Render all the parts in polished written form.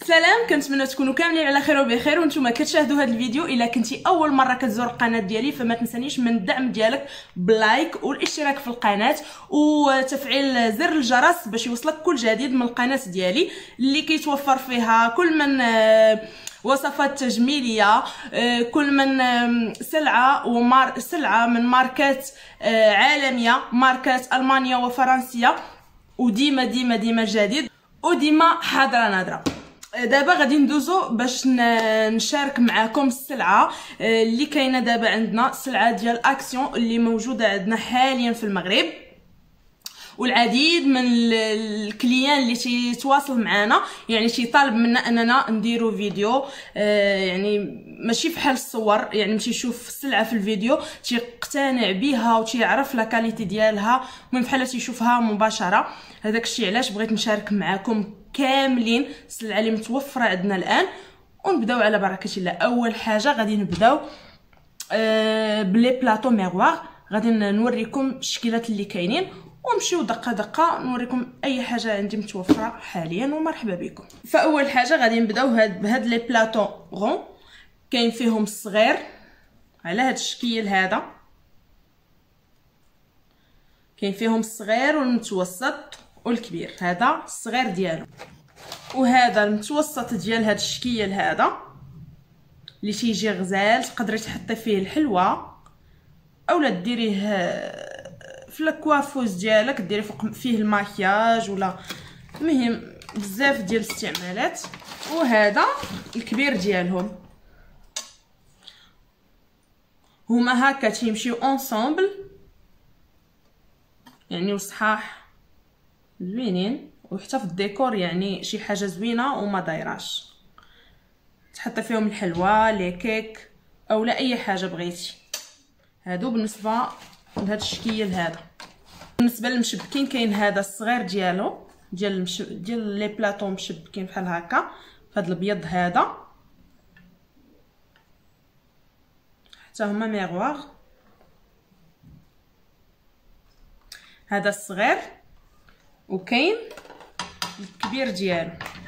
سلام، كنتمنى تكونوا كاملين على خير وبخير وانتم كتشاهدوا هذا الفيديو. الا كنتي اول مره كتزور القناه ديالي فما تنسانيش من الدعم ديالك بلايك والاشتراك في القناه وتفعيل زر الجرس باش يوصلك كل جديد من القناه ديالي اللي كيتوفر فيها كل من وصفات تجميليه، كل من سلعه من ماركات عالميه، ماركات المانيا وفرنسيه، وديما ديما ديما جديد وديما حاضره نادره. دابا غادي ندوزو باش نشارك معكم السلعه اللي كاينه دابا عندنا، السلعه ديال اكسيون اللي موجوده عندنا حاليا في المغرب. والعديد من الكليان اللي تيتواصل معنا يعني تيطالب منا اننا نديرو فيديو، يعني ماشي فحال الصور، يعني ماشي يشوف السلعه في الفيديو تيقتنع بها وتيعرف لا كاليتي ديالها من بحال تيشوفها مباشره. هذاك الشيء علاش بغيت نشارك معكم كاملين السلعه اللي متوفره عندنا الان، ونبداو على بركه الله. اول حاجه غادي نبداو بلي بلاطو ميغوار، غادي نوريكم الشكلات اللي كاينين ونمشيو دقه دقه نوريكم اي حاجه عندي متوفره حاليا ومرحبا بكم. فاول حاجه غادي نبداو بهاد لي بلاطو غون، كاين فيهم الصغير على هاد الشكل هذا، كاين فيهم الصغير والمتوسط والكبير. هذا الصغير ديالو، وهذا المتوسط ديال هاد الشكل هذا اللي تيجي غزال، تقدري تحطي فيه الحلوى اولا ديريه في الكوافوز ديالك، ديري فوق فيه الماكياج، ولا المهم بزاف ديال الاستعمالات. وهذا الكبير ديالهم، هما هكا تيمشيو اونصومبل يعني وصحاح زوينين، وحتى في الديكور يعني شي حاجه زوينه وما دايراش، تحطي فيهم الحلوى لي كيك اولا اي حاجه بغيتي. هادو بالنسبه لهاد الشكل هذا. بالنسبه للمشبكين كاين هذا الصغير ديالو ديال لي بلاطو مشبكين بحال هكا، هاد الابيض هذا حتى هما ميغوار. هذا الصغير، وكاين الكبير ديالو.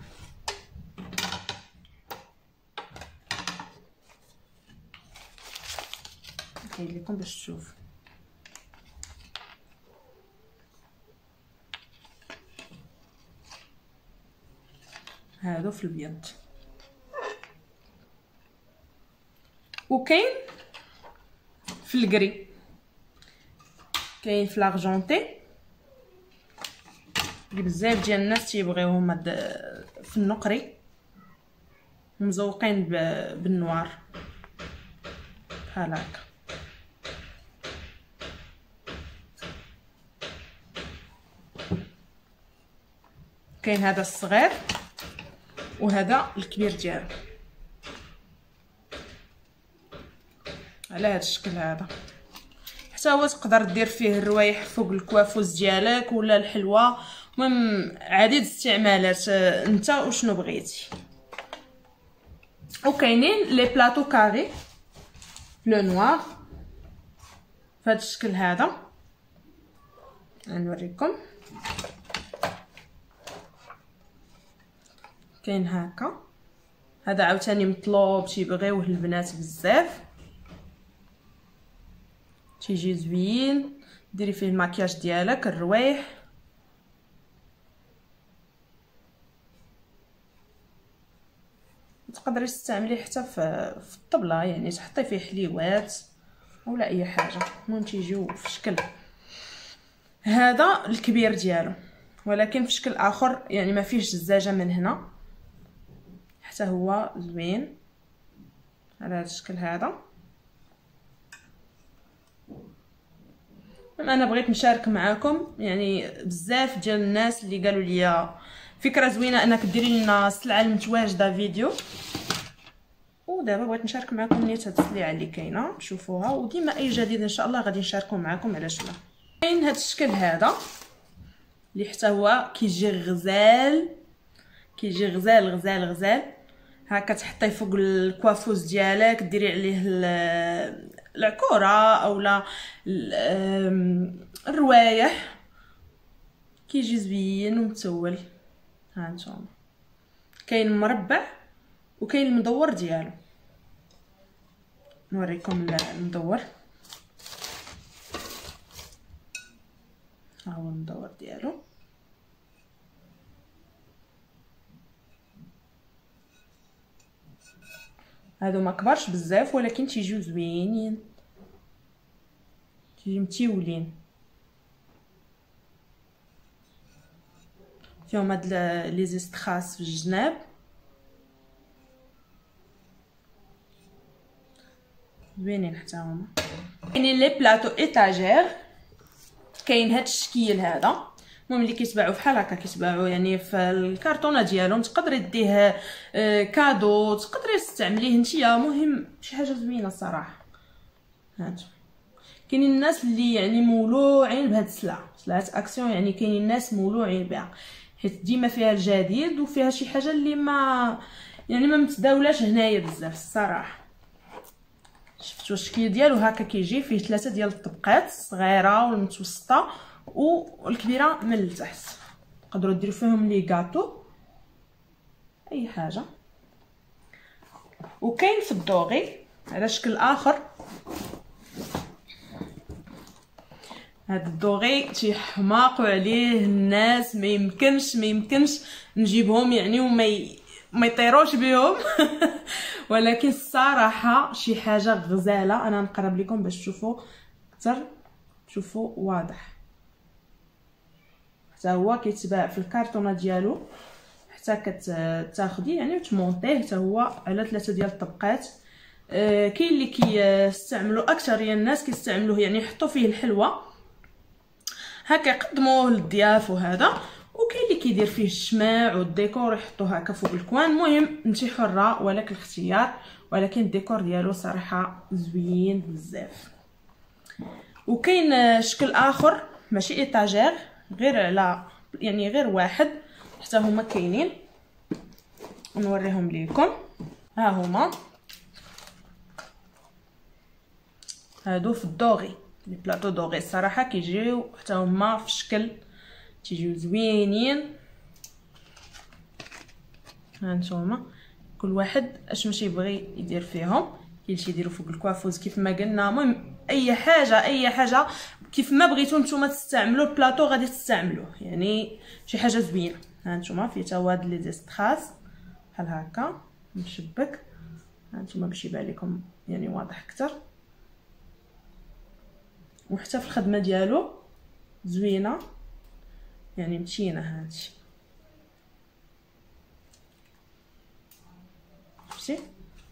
نحيد لكم باش تشوفوا. هادو في الابيض، وكاين في الكري، كاين في لارجونتي اللي بزاف ديال الناس تيبغيوهم في النقري مزوقين بالنوار بحال هكا. كاين هذا الصغير وهذا الكبير ديالو على هذا الشكل هذا. حتى هو تقدر دير فيه الروايح فوق الكوافوز ديالك ولا الحلوى، المهم عديد استعمالات انت وشنو بغيتي. وكاينين لي بلاطو كاري لو نوار بهذا الشكل هذا، نوريكم. كاين هكا، هذا عاوتاني مطلوب تيبغيوه البنات بزاف، تيجي زوين، ديري فيه الماكياج ديالك الروايح. تقدري تستعمليه حتى في الطبله، يعني تحطي فيه حليوات ولا اي حاجه، المهم تيجيو في شكل. هذا الكبير ديالو ولكن في شكل اخر، يعني ما فيهش الزجاجه من هنا، حتى هو زوين على هذا الشكل هذا. انا بغيت نشارك معكم يعني بزاف ديال الناس اللي قالوا لي فكره زوينه انك ديري لنا السلعه المتواجده فيديو، ودابا بغيت نشارك معكم نيت هاد السلعه اللي كاينه شوفوها، وديما اي جديد ان شاء الله غادي نشاركو معكم. علاش لا؟ كاين هاد الشكل هذا اللي حتى هو كيجي غزال، كيجي غزال غزال غزال هكا، تحطيه فوق الكوافوز ديالك، ديري عليه العكوره اولا الروايح، كيجي زوين ومتول. ها نتوما كاين المربع وكاين المدور ديالو. نوريكم المدور، ها هو المدور ديالو. هادو ما كبرش بزاف ولكن تيجيو زوينين، تيجي متيولين فيهم هاد لي زيستخاس في الجناب. زوينين حتى هما. كاينين لي بلاطو ايطاجير، كاين هاد الشكل هذا، المهم اللي كيتباعوا بحال هكا، كيتباعوا يعني في الكرتونه ديالهم. تقدري ديه كادو، تقدري تستعمليه نتيا، مهم شي حاجه زوينه الصراحه. هانتو كاينين الناس اللي يعني مولوعين بهاد السلعه، سلعه اكسيون، يعني كاينين الناس مولوعين بها حيت ديما فيها الجديد وفيها شي حاجه اللي ما يعني ما متداولاش هنايا بزاف الصراحه. شفتوا الشكل ديالو هكا كيجي فيه 3 ديال الطبقات، الصغيره والمتوسطه والكبيره من التحت. تقدروا ديروا فيهم لي غاتو اي حاجه. وكاين في الدوغي على شكل اخر. هاد الدوغي تيحماقوا عليه الناس، ما يمكنش نجيبهم يعني ما يطيروش بهم ولكن الصراحه شي حاجه غزاله. انا نقرب لكم باش تشوفوا اكثر، تشوفوا واضح. حتى هو كيتباع في الكرتونه ديالو، حتى كتاخدي يعني وتمونطيه حتى هو على 3 ديال الطبقات. كاين اللي كيستعملوا اكثريه الناس كيستعملوه يعني يحطوا فيه الحلوى هكا يقدموه للضياف وهذا، وكاين اللي كيدير فيه الشماع والديكور يحطوه هكا فوق الكوان. المهم انتي حره ولك الاختيار، ولكن الديكور ديالو صراحه زوين بزاف. وكاين شكل اخر ماشي ايطاجير، غير على يعني غير واحد، حتى هما كاينين نوريهم ليكم. ها هما هادو في الدوغي، لي بلاطو دوغي الصراحه كيجيو حتى هما في شكل تيجيو زوينين. هانتوما كل واحد اش ماشي يبغي يدير فيهم. كاين شي يديروا فوق الكوافوز كيف ما قلنا. المهم اي حاجه كيف ما بغيتو نتوما تستعملوا البلاطو غادي تستعملوه، يعني شي حاجه زوينه. هانتوما فيه تا هاد لي زيستخاس بحال هكا مشبك. هانتوما باش يبان لكم يعني واضح اكثر، وحتى في الخدمه ديالو زوينه يعني متينه. هادشي شفتي.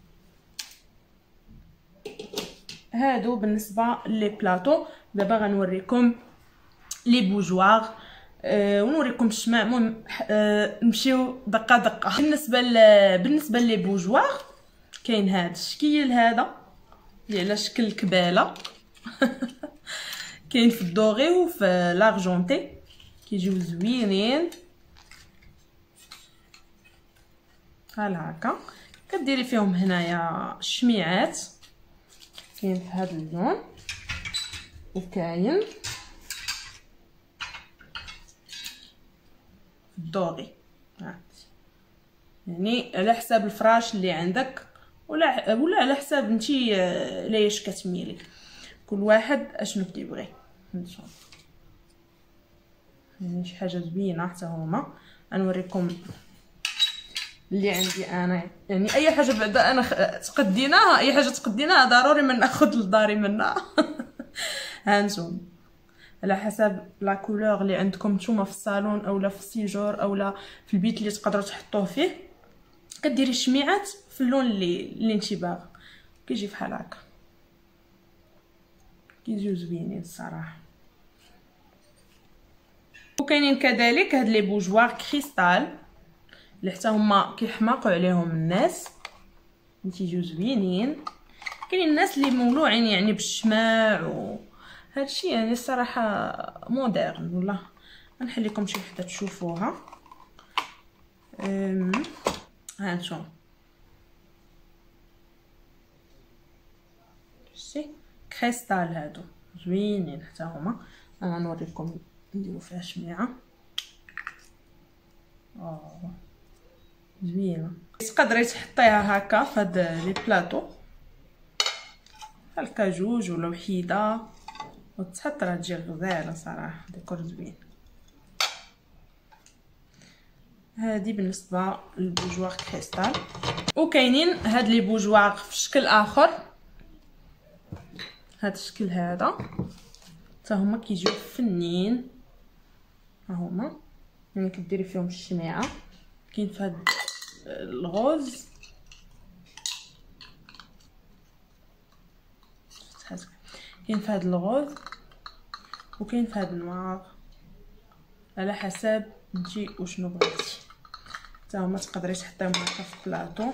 هادو بالنسبه لي بلاطو. دابا غنوريكم لي بوجواغ ونوريكم الشماع. المهم نمشيو دقه دقه. بالنسبه لي بوجواغ كاين هاد الشكل هذا اللي على شكل كباله كاين في الدوغي وفي لارجونتي، كيجيو زوينين بحال هكا. كديري فيهم هنايا الشميعات، كاين في هذا اللون وكاين في الدوغي. يعني على حساب الفراش اللي عندك ولا على حساب نتي ليش كتميلي، كل واحد اشنو كيبغي. نشوف يعني شي حاجه زوينه حتى هما. غنوريكم اللي عندي انا، يعني اي حاجه بعدا انا تقديناها، اي حاجه تقديناها ضروري ما ناخذ لداري منها هانتوما على حسب لا كولور اللي عندكم نتوما في الصالون اولا في السيجور اولا في البيت اللي تقدروا تحطوه فيه. كديري الشميعات في اللون اللي انتي باغا، كيجي بحال هكا، كيجيو زوينين الصراحه. وكاينين كذلك هاد لي بوجوار كريستال اللي حتى هما كيحماقوا عليهم الناس، تيجيو زوينين. كاينين الناس اللي مولوعين يعني بالشماع وهادشي، يعني الصراحه مودرن. والله غنحل لكم شي وحده تشوفوها. هانتوما شتي كريستال هادو زوينين حتى هما. انا نوريكم، نديرو فيها شميعه. زوينه. تقدري تحطيها هكا في هاد لي بلاطو هكا جوج ولا وحيده وتحط، راه تجي غزاله صراحه، ديكور زوين. هادي بالنسبه للبوجواغ كريستال. وكاينين هاد لي بوجواغ في شكل اخر، هاد الشكل هذا حتى هما كيجيو فنين، ها هما يعني كديري فيهم الشميعه. كاين في هاد الغوز كاين في هاد الغوز وكاين في هاد النوار، على حسب نتي وشنو بغيتي. حتى هما تقدري تحطيهم هكا في بلاطو،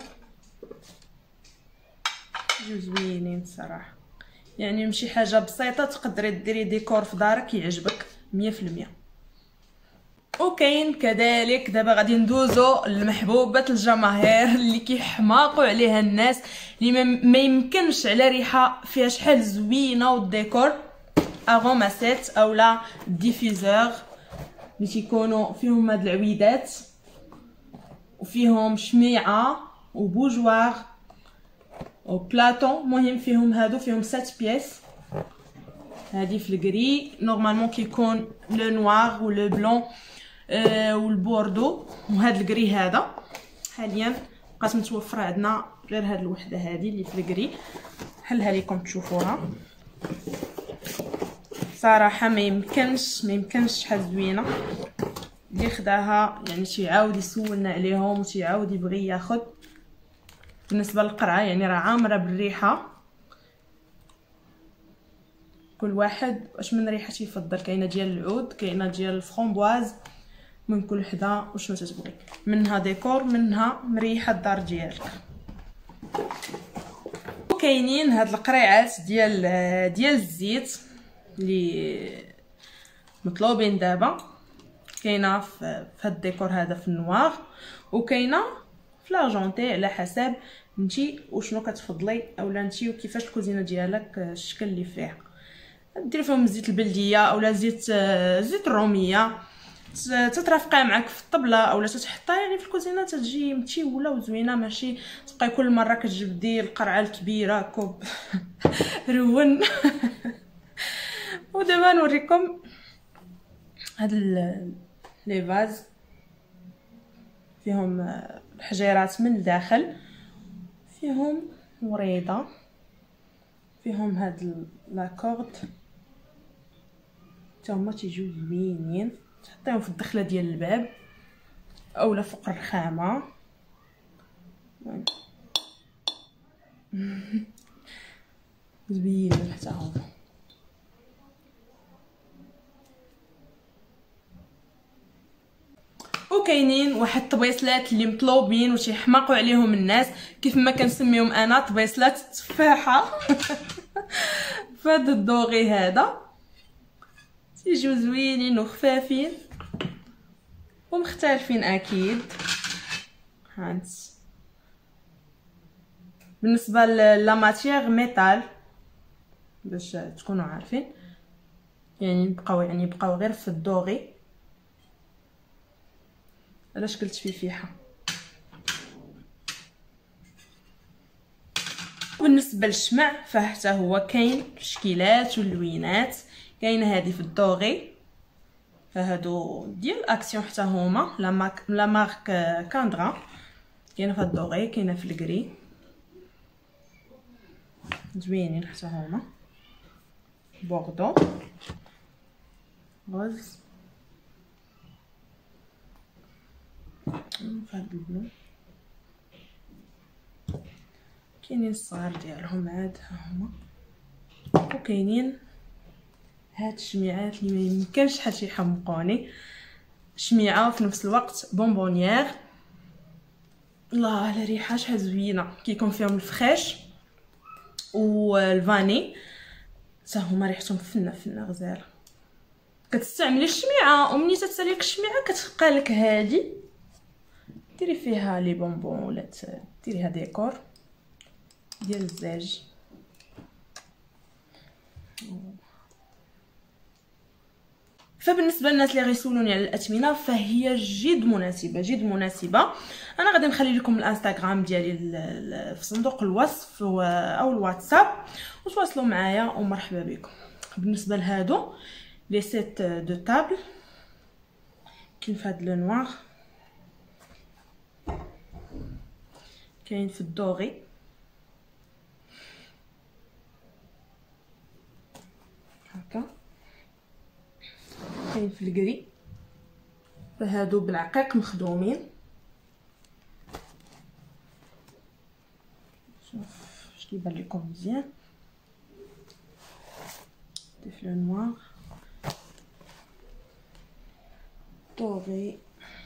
يجيو زوينين الصراحه. يعني ماشي حاجه بسيطه، تقدري ديري ديكور في دارك يعجبك 100%. وكاين كذلك دابا غادي ندوزو لمحبوبه الجماهير اللي كيحماقوا عليها الناس، اللي ما يمكنش على ريحه فيها شحال زوينه والديكور، اغوماسيت اولا ديفيزور اللي تيكونوا فيهم هاد العويدات وفيهم شميعه وبوجواغ وبلاطون. مهم فيهم هادو فيهم 7 بياس. هادي في الكري نورمالمون كيكون لو نوار ولو بلون والبوردو، وهاد الكري هذا حاليا بقات متوفره عندنا غير هاد الوحده هادي اللي في الكري. نحلها لكم تشوفوها. صراحه ما يمكنش شحال زوينه. اللي خداها يعني تيعاود يسولنا عليهم وتيعاود يبغي ياخذ. بالنسبه للقرعه يعني راه عامره بالريحه، كل واحد واش من ريحه يفضل. كاينه ديال العود، كاينه ديال الفرامبواز، من كل وحده وشنو تتبغي. منها ديكور، منها مريحه الدار ديالك. وكاينين هاد القريعات ديال الزيت اللي مطلوبين دابا. كاينه في هاد الديكور هذا في النوار، وكاينه في لارجونتي على حسب نتي وشنو كتفضلي اولا نتي وكيفاش الكوزينه ديالك الشكل اللي فيها. ديري فيهم زيت البلديه اولا زيت الروميه، تترافقيها معاك في الطبله اولا تتحطها يعني في الكوزينه، تتجي متيوله وزوينه. ماشي تبقاي كل مره كتجبدي القرعه الكبيره كوب رون. ودابا نوريكم هاد لي فاز فيهم الحجيرات من الداخل، فيهم وريده، فيهم هاد لاكورد حتى هما تيجيو زوينين. تحطيهم في الدخله ديال الباب اولا فوق الرخامه. زوينين حتى هما. وكاينين واحد الطبيصلات اللي مطلوبين وتيحماقوا عليهم الناس، كيف ما كنسميهم انا طبيصلات التفاحه. فهاد الدوغي هذا تيجيو زوينين وخفافين ومختلفين اكيد. هانت بالنسبه لا ماتيير ميتال باش تكونوا عارفين، يعني بقاو غير في الدوغي. علاش قلت فيفيحه. بالنسبه للشمع فحتى هو كاين تشكيلات واللوينات. كاينه هذه في الدوغي، فهادو ديال اكسيون حتى هما لا مارك كاندرا. كاينه في الدوغي، كاينه في الكري، زوينين حتى هما. بوردو، روز، فهاد البلو. كاينين الصغار ديالهم عاد هما. وكاينين هاد الشميعات اللي ما يمكنش حتى يحمقوني. شميعه وفي نفس الوقت بونبونيير. الله على ريحه شحال زوينه. كيكون فيهم الفخاش والفاني، حتى هما ريحتهم فنه غزاله. كتستعملي الشميعه ومني تتساليك الشميعه كتبقى لك هادي، ديري فيها لي بونبون ولا ديريها ديكور ديال الزاج. فبالنسبه للناس اللي غيسولوني على الاثمنه فهي جد مناسبه جد مناسبه. انا غادي نخلي لكم الانستغرام ديالي في صندوق الوصف او الواتساب وتواصلوا معايا ومرحبا بكم. بالنسبه لهادو لي سيت دو طابل كاين في هاد لو نوار، كاين في الدوغي، هكا كاين في الكري، فهادو بالعقيق مخدومين. شوف واش كيبان لكم مزيان في لو نوار دوغي،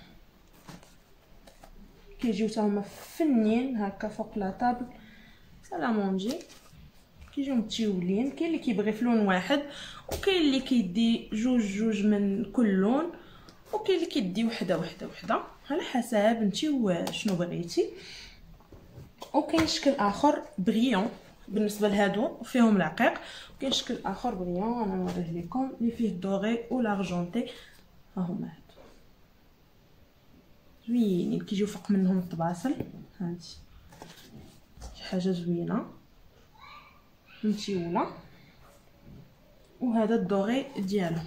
كيجيو حتى هما فنين هكا فوق لا طابل سالامونجي، كيجيو متيولين. كاين اللي كيبغي في لون واحد وكاين اللي كيدي جوج من كل لون وكاين اللي كيدي وحده على حسب نتي شنو بغيتي. وكاين شكل اخر بريون بالنسبه لهادو فيهم العقيق، وكاين شكل اخر بريون انا نوريه لكم اللي فيه الدوغي والارجونتي. ها هما هادو زوينين كيجيو فوق منهم الطباصل، هانتي شي حاجه زوينه متيوله. وهذا الدوغي ديالو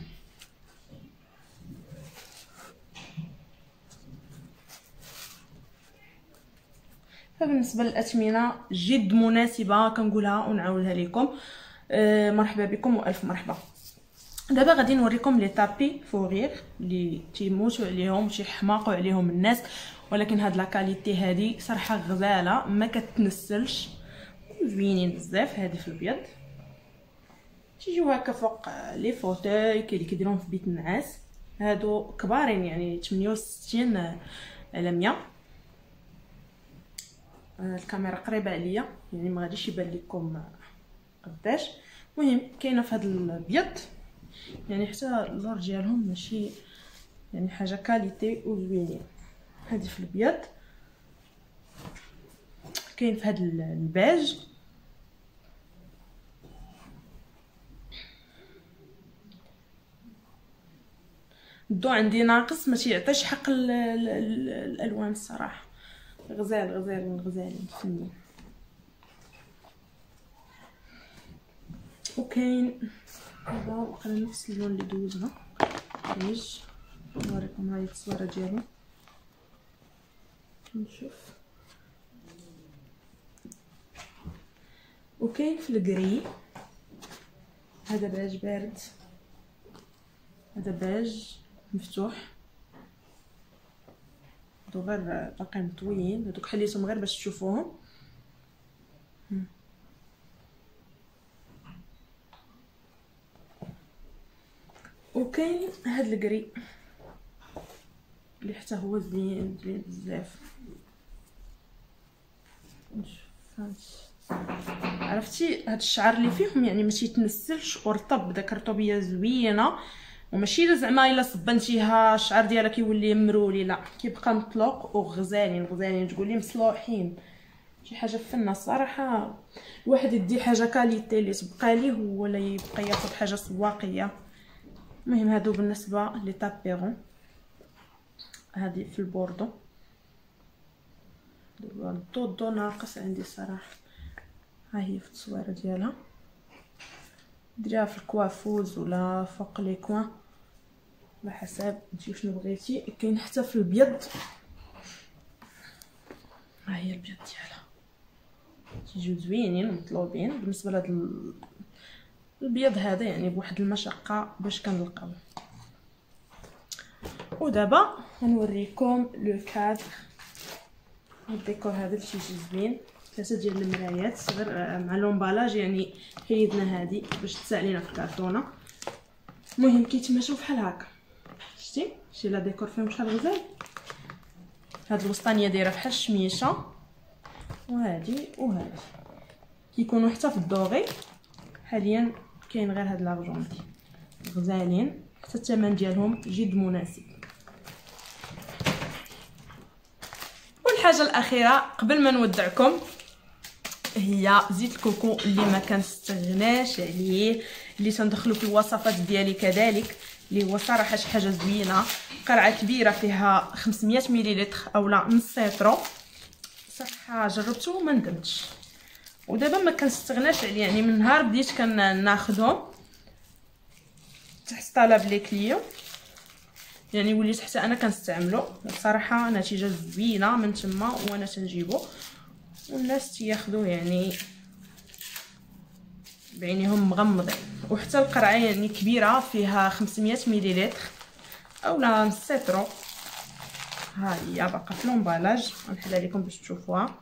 فبالنسبه للاثمنه جد مناسبه كنقولها ونعاودها لكم. مرحبا بكم والف مرحبا. دابا غادي نوريكم لي طابي فورير اللي تيموتوا عليهم تيحماقوا عليهم الناس، ولكن هاد لا كاليتي هادي صراحه غزاله ما كتنسلش، زوينين بزاف. هادي في الابيض تيجيو هكا فوق لي فوتوي، كاين اللي كيديرهم في بيت النعاس. هادو كبارين يعني 68 على 100. الكاميرا قريبه عليا يعني ما غاديش يبان لكم قداش. المهم كاينه في هذا الابيض يعني حتى اللور ديالهم ماشي يعني حاجه كاليتي وزوينين. هذه في الابيض، كاين في هذا البيج، الضو عندي ناقص ما تيعطيش حق الالوان الصراحه. غزالين فنين. وكاين هذا وقال نفس اللون اللي دوزنا بيج. نوريكم هاي التصويره ديالو نشوف. وكاين في الكري، هذا بيج بارد، هذا بيج مفتوح، هادو غير باقي مطويين، هادوك حليتهم غير باش تشوفوهم. وكاين هاد الكري اللي حتى هو زوين بزاف. عرفتي هاد الشعر اللي فيهم يعني ما تيتنسلش ورطب، داك الرطوبيه زوينه وماشي زعما الا صبنتيها الشعر ديالها كيولي مرولي، لا كيبقى مطلق وغزالين تقولي مصلوحين. شي حاجه فنه الصراحه. الواحد يدي حاجه كاليتي اللي تبقى ليه ولا يبقى ياخذ حاجه سواقيه. المهم هادو بالنسبه لي طابيرون. هذه في البوردو، الضو ناقص عندي صراحه. ها هي في التصويره ديالها، ديريها في الكوافوز ولا فوق لي كوان على حسب انتي شنو بغيتي. كاين حتى في الابيض، ها هي الابيض ديالها تيجيو زوينين مطلوبين. بالنسبه لهذا الابيض هذا يعني بواحد المشقه باش كنلقاو. ودابا غنوريكم لو كادر. الديكور هذا شي زوين، 3 ديال المرايات غير مع لومبالاج يعني حيدنا هذه باش تسالينا في الكرتونه. المهم كيتماشاو بحال هكا، شتي لا ديكور فيهم شحال غزال. هاد الوسطانيه دايره بحال الشميشه، وهذه كيكونوا حتى في الدوغي. حاليا كاين غير هاد لارجونتي، غزالين حتى الثمن ديالهم جد مناسب. والحاجه الاخيره قبل ما نودعكم هي زيت الكوكو اللي ما كنستغناش عليه، اللي تندخلو في الوصفات ديالي كذلك. اللي هو صراحه شي حاجه زوينه. قرعه كبيره فيها 500 مليلتر اولا نص لتر. صراحه جربته وما ندمتش، ودابا ما كنستغناش عليه، يعني من نهار بديت كناخذهم تحت طلب لي كليو، يعني وليت حتى انا كنستعملو. بصراحه نتيجه زوينه من تما وانا تنجيبو والناس تياخذوه يعني بعينيهم مغمضين. وحتى القرعه يعني كبيره فيها 500 مليلتر اولا نص لتر. ها هي باقا في لومبالاج، غنحلها لكم باش تشوفوها.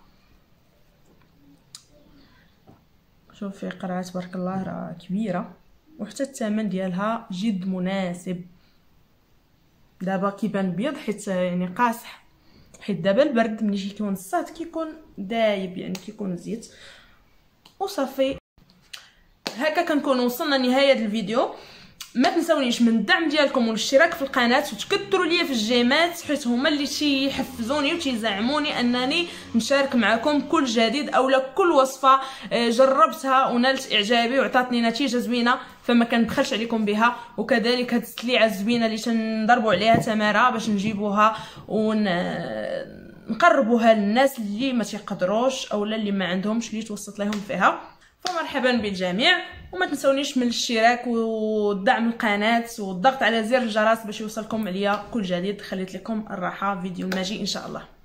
شوفي قرعه تبارك الله راه كبيره، وحتى الثمن ديالها جد مناسب. دابا كيبان بيض حيت يعني قاصح، حيت دابا البرد ملي كيكون الصاد كيكون دايب، يعني كيكون زيت وصافي. هكا كنكون وصلنا لنهايه الفيديو. ما تنساونيش من الدعم ديالكم والاشتراك في القناه، وتكثروا ليا في الجيمات حيت هما اللي تيحفزوني وتيزعموني انني نشارك معكم كل جديد اولا كل وصفه جربتها ونالت اعجابي وعطاتني نتيجه زوينه فما كنبخلش عليكم بها. وكذلك هاد السليعه الزوينه اللي تنضربوا عليها تماره باش نجيبوها ونقربوها للناس اللي ما تيقدروش اولا اللي ما عندهمش اللي توسط لهم فيها. فمرحبا بالجميع، وما تنسونيش من الاشتراك ودعم القناه والضغط على زر الجرس باش يوصلكم عليا كل جديد. خليت لكم الراحه، فيديو ماجي ان شاء الله.